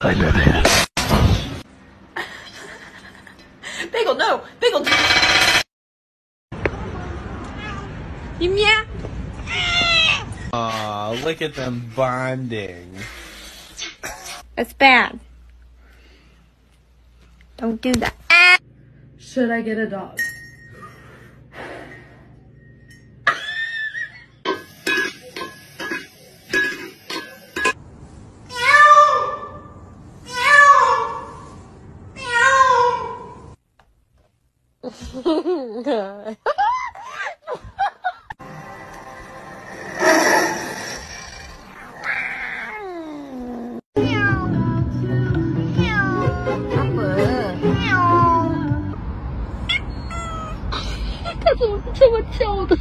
I love it. Bagel, no! Bagel! You meow! Aw, look at them bonding. It's bad. Don't do that. Should I get a dog? 它怎么这么叫的？